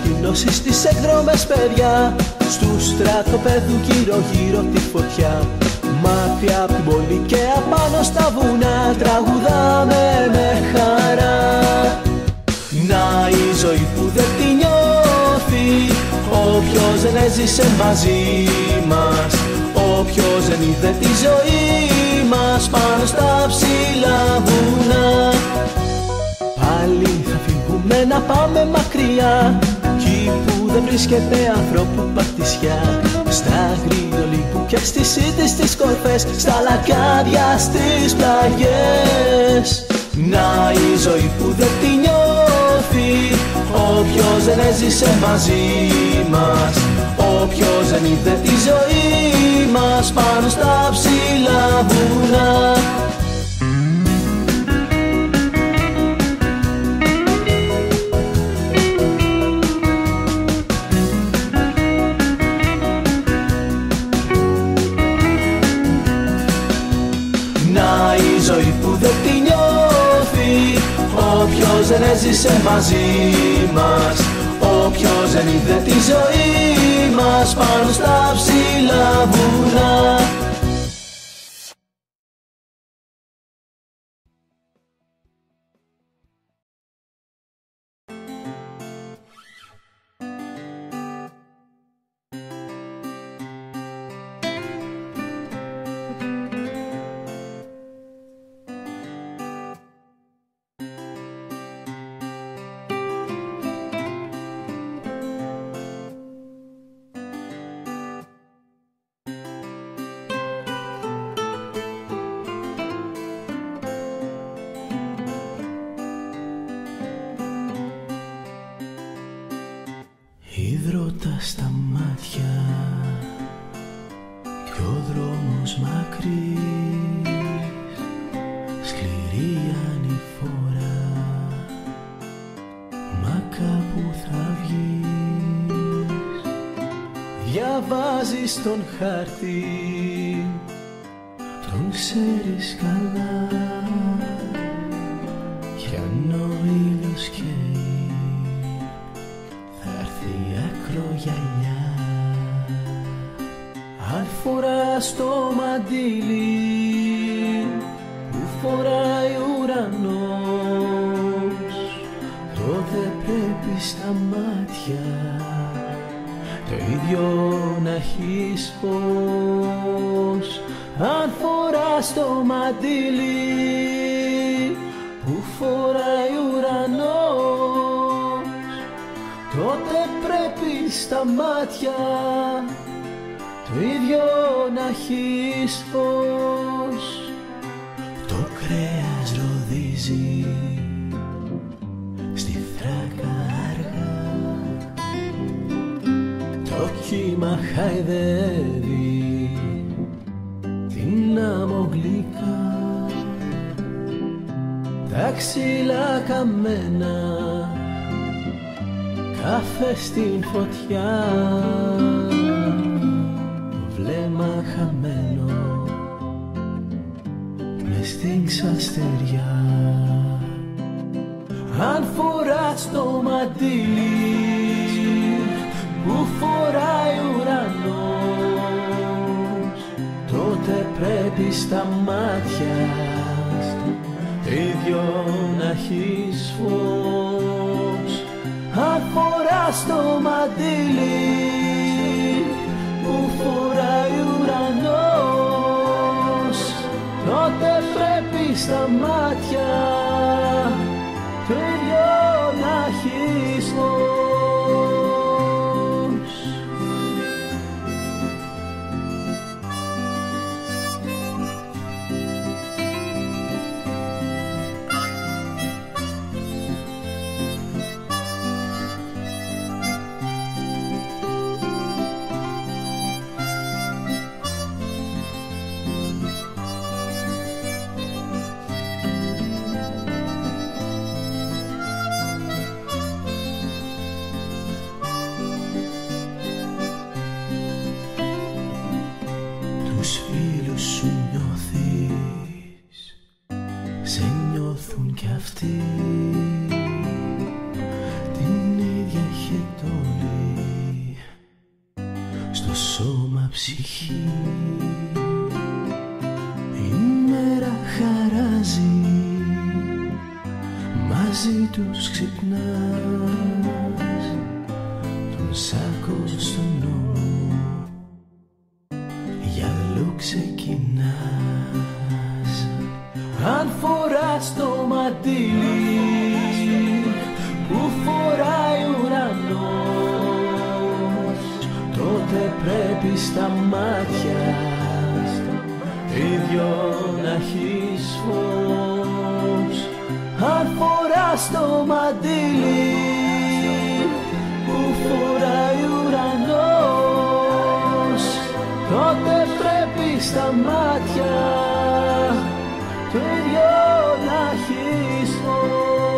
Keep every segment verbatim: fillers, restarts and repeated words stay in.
ανασκυλώσεις στις εκδρομές, παιδιά, στου στρατοπέδου γύρω γύρω τη φωτιά. Μακριά απ' την πόλη και απάνω στα βουνά τραγουδάμε με χαρά. Να η ζωή που δεν τη νιώθει όποιος δεν έζησε μαζί μας, όποιος δεν είδε τη ζωή μας πάνω στα ψηλά βουνά. Πάλι θα φύγουμε να πάμε μακριά, εκεί που δεν βρίσκεται ανθρώπου παρτισιά. Στα αγριολίπου και στις σύντες στις κορφές, στα λακκάδια στις πλαγιές. Να η ζωή που δεν τη νιώθει όποιος δεν έζησε μαζί μας, όποιος δεν είδε τη ζωή μας πάνω στα ψηλά βουνά. Να η ζωή που δεν τη νιώθει όποιος δεν έζησε μαζί μας, όποιος δεν είδε τη ζωή μας πάνω στα ψηλά βουνά. Υδρότα στα μάτια κι ο δρόμος μακρύς, σκληρή ανηφόρα, μα κάπου θα βγεις. Διαβάζεις τον χάρτη, τον ξέρεις καλά, κι αν ο ήλιος καίει ακρογιαλιά. Αν φοράς το μαντίλι που φοράει ο ουρανός, τότε πρέπει στα μάτια το ίδιο να έχεις φως. Αν φοράς το μαντίλι που φοράει ο ουρανός, τότε πρέπει στα μάτια το ίδιο να έχεις φως. Το κρέας ροδίζει στη θράκα αργά, το κύμα χαϊδεύει την άμμο γλυκά. Τα ξύλα καμένα, καφέ στην φωτιά, βλέμμα χαμένο μες στην ξαστεριά. Αν φοράς το μαντίλι που φοράει ο ουρανός, τότε πρέπει στα μάτια το ίδιο να έχεις φως. Αν φοράς το μαντίλι που φοράει ο ουρανός, τότε πρέπει στα μάτια το ίδιο να έχεις φως. Τους φίλους σου νιώθεις, σε νιώθουν κι αυτοί, την ίδια χετό μαζί τους ξυπνάς, τον σάκο στον νόμο για αλλού ξεκινάς. Αν φοράς το μαντίλι που φοράει ουρανός, τότε πρέπει στα μάτια ίδιο να έχεις φως. Αν φοράς το μαντίλι που φοράει ουρανός, τότε πρέπει στα μάτια το ίδιο να έχεις φως.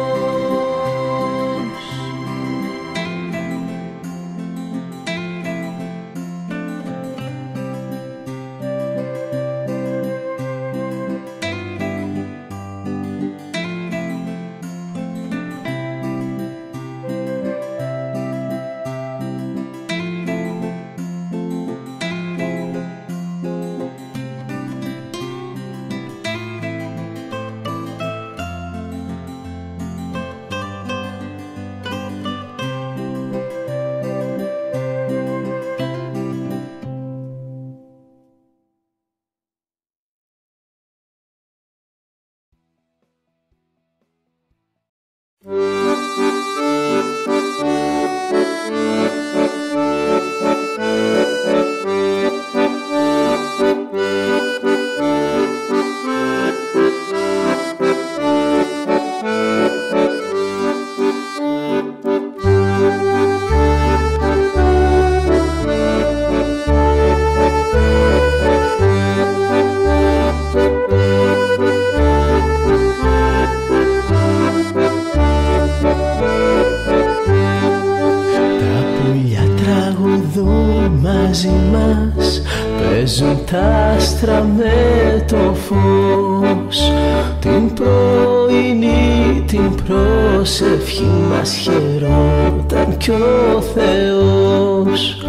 Τα άστρα με το φως, την πρωινή την πρόσευχη μας χαιρόταν κι ο Θεός.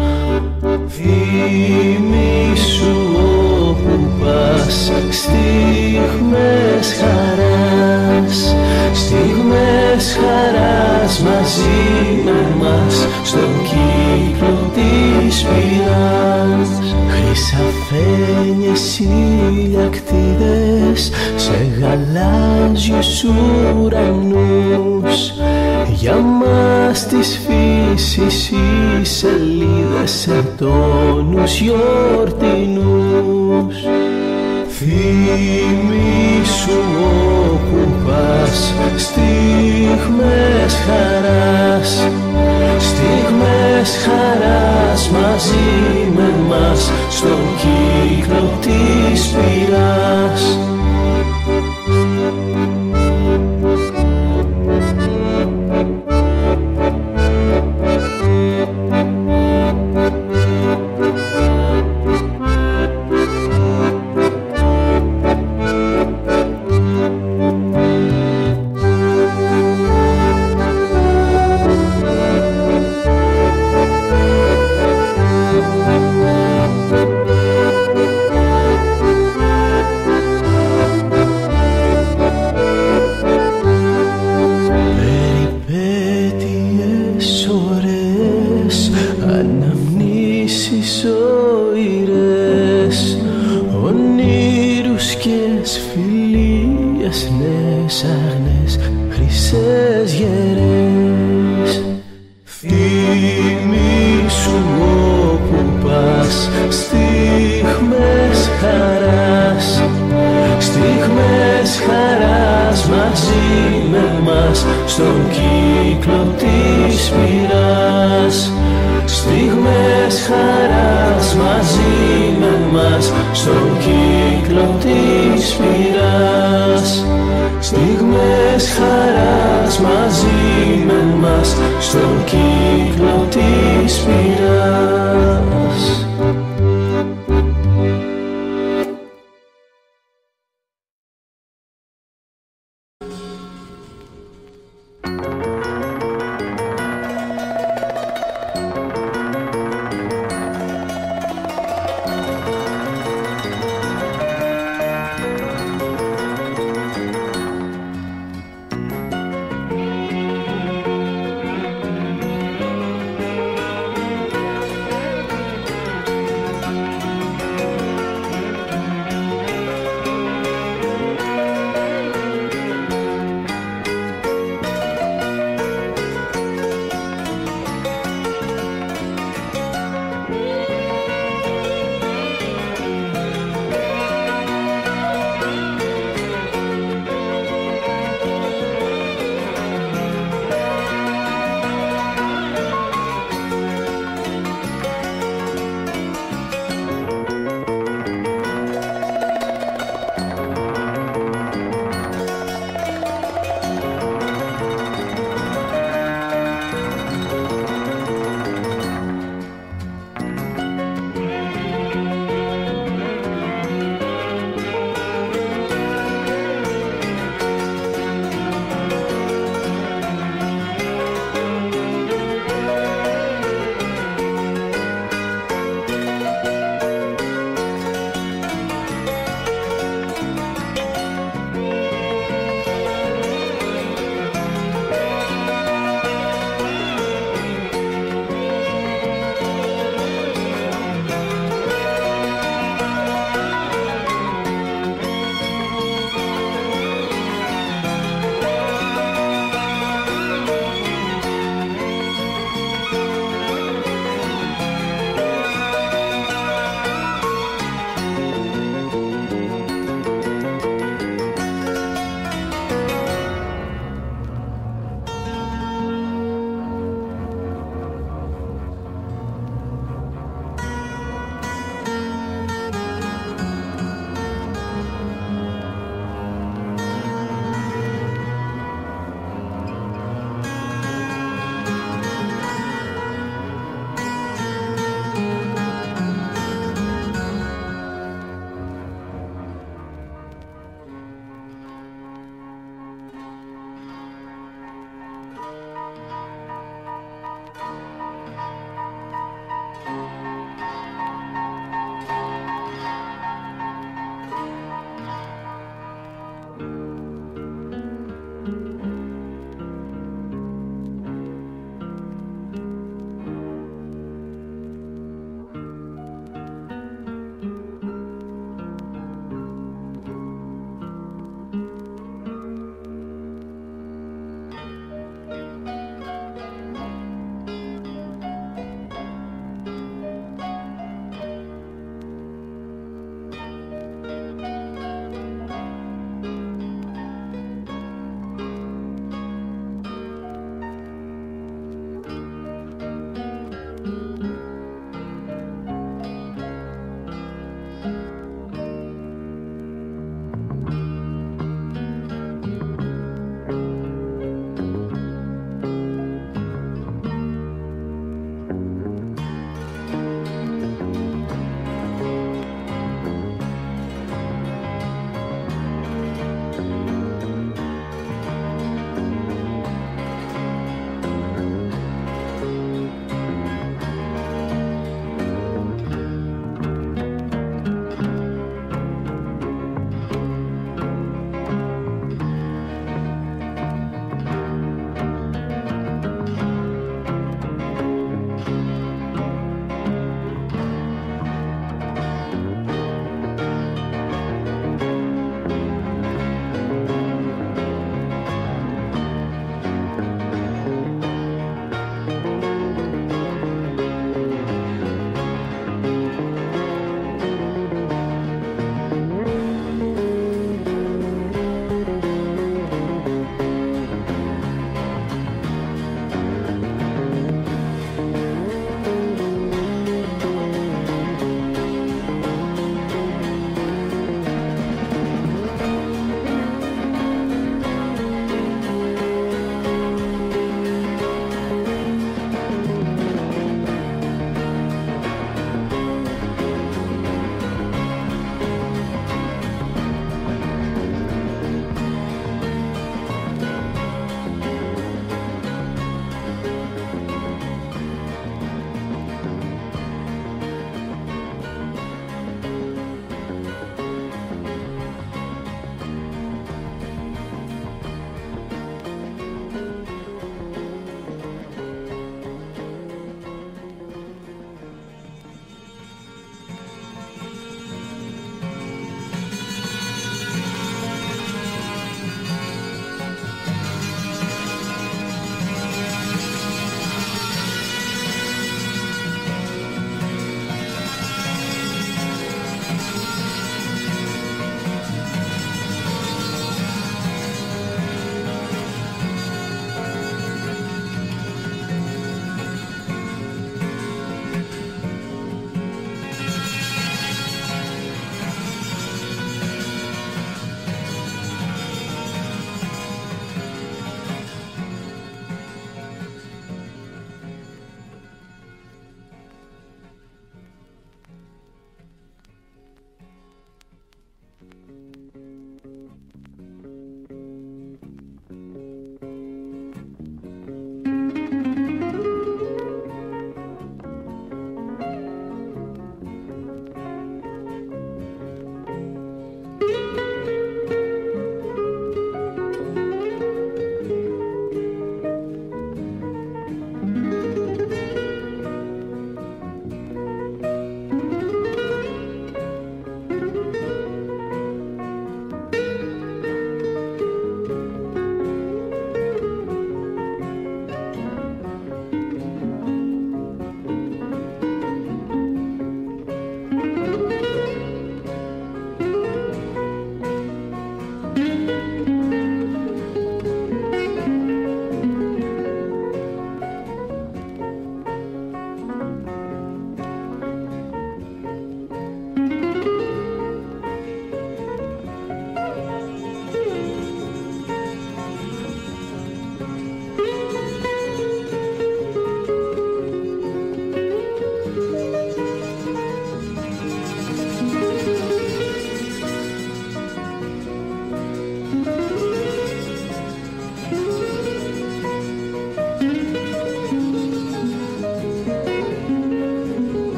Θυμήσου όπου πας στιγμές χαράς, στιγμές χαράς μαζί με μας στον κύκλο της πυράς. Χρυσαφένιες ηλιακτίδες σε γαλάζιους ουρανούς, για μας της φύσης οι σελίδες σε τόνους γιορτινούς. Θυμήσου όπου πας στιγμές χαράς, στιγμές χαράς μαζί με μας στον κύκλο της πυράς.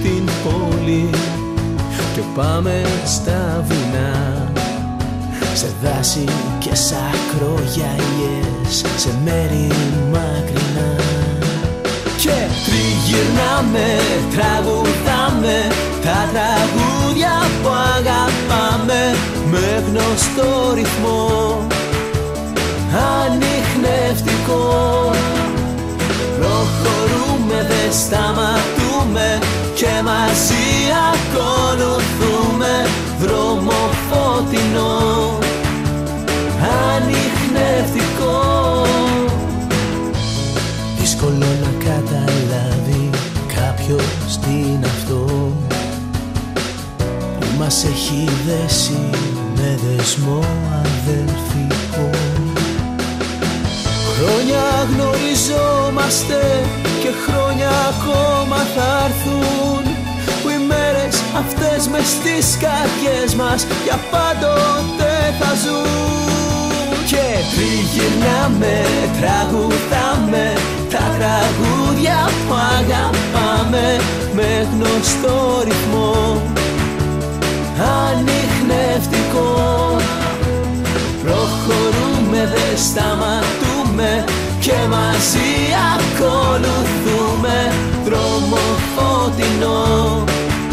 την πόλη και πάμε στα βουνά, σε δάση και σ' ακρογιαλιές, σε μέρη μακρινά. Και τριγυρνάμε, τραγουδάμε τα τραγούδια που αγαπάμε με γνωστό ρυθμό ανιχνευτικό. Προχωρούμε, δεν σταματούμε και μαζί ακολουθούμε δρόμο φωτεινό ανιχνευτικό. Δύσκολο να καταλάβει κάποιος τι είναι αυτό που μας έχει δέσει με δεσμό αδελφικό. Χρόνια γνωριζόμαστε και χρόνια ακόμα θα έρθουν, που οι μέρες αυτές μες στις καρδιές μας για πάντοτε θα ζουν. Και τριγυρνάμε, τραγουδάμε τα τραγούδια που αγαπάμε με γνωστό ρυθμό ανιχνευτικό. Προχωρούμε, δεν σταματούμε και μαζί ακολουθούμε δρόμο φωτεινό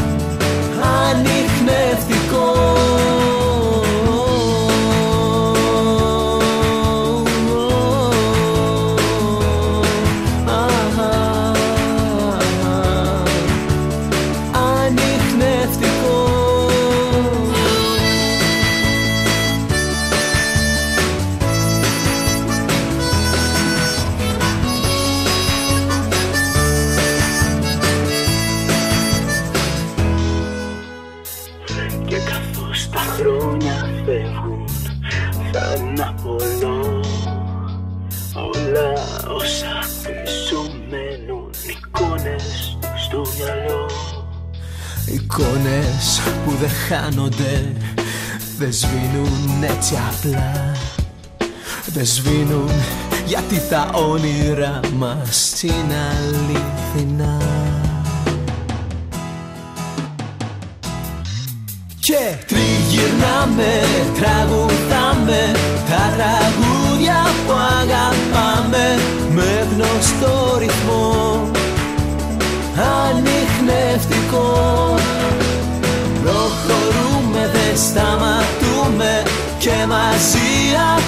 ανιχνευτικό. Χρόνια φεύγουν, θα αναπολώ όλα όσα πίσω μένουν, εικόνες στο μυαλό. Εικόνες που δεν χάνονται, δεν σβήνουν έτσι απλά. Δεν σβήνουν γιατί τα όνειρά μας είναι αληθινά. Και τριγυρνάμε, τραγουδάμε τα τραγούδια που αγαπάμε με γνωστό ρυθμό ανιχνευτικό. Προχωρούμε, δεν σταματούμε και μαζί